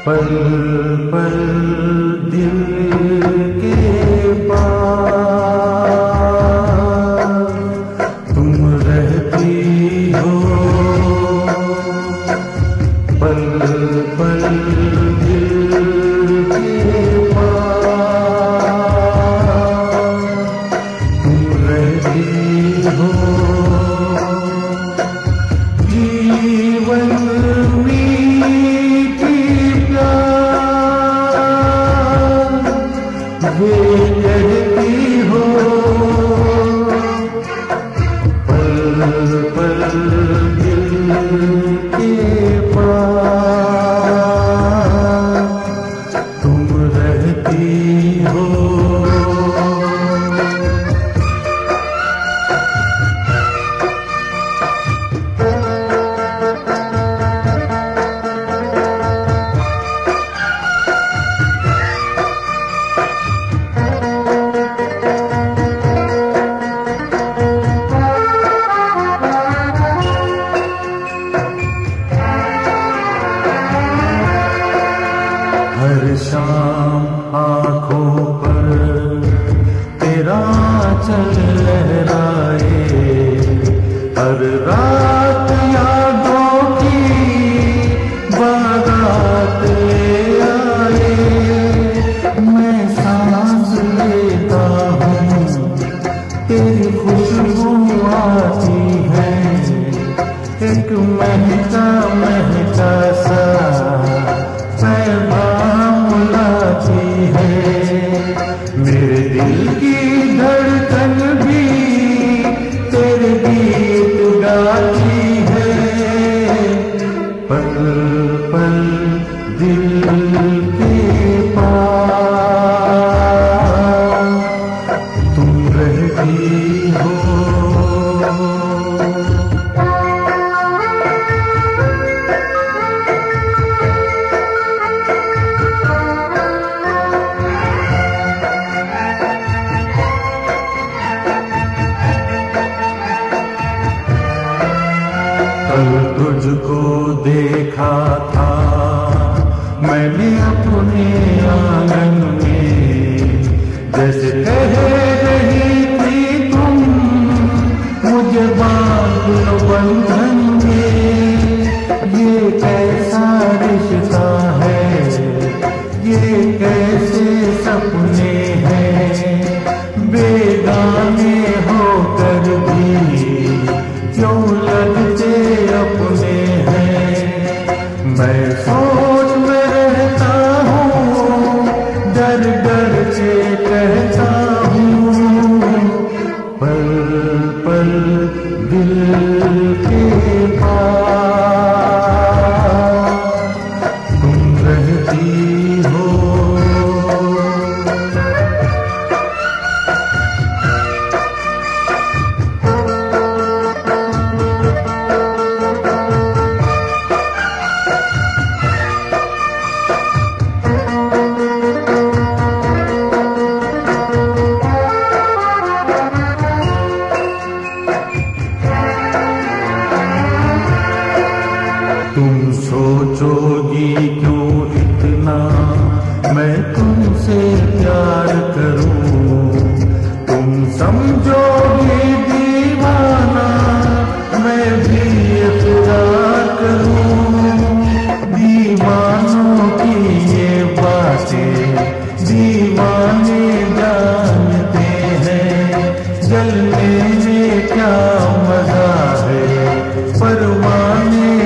पल पल दिल के पास तुम रहती हो, पल पल दिल के पास तुम रहती हो। जीवन वे कहती हो, पल पल दिल के पास तुम रहती हो। हर शाम आँखों पर तेरा चल लहराए, हर रात यादों की बारात ले आए। मैं सांस लेता हूँ तेरी खुशबू आती है, एक महका महका सा है। मेरे दिल की धड़कन भी तेरे गीत गाती है, पल पल दिल के पास तुम रहती हो। कल तुझको देखा था मैंने अपने आंगन में, जैसे कह रही थी तुम मुझे बांध लो बंधन में। ये कैसा रिश्ता है, ये कैसे सपने हैं, बेगाने होकर भी क्यों लगते अपने हैं। मैं सोच में रहता हूँ, डर डर से कहता हूँ, पल पल दिल के पास तुम रहती हो। तुम सोचोगी क्यों इतना मैं तुमसे प्यार करूं, तुम समझोगी दीवाना मैं भी इकरार करूं। दीवानों की ये बातें दीवाने जानते हैं, जलने में क्या मजा है परवाने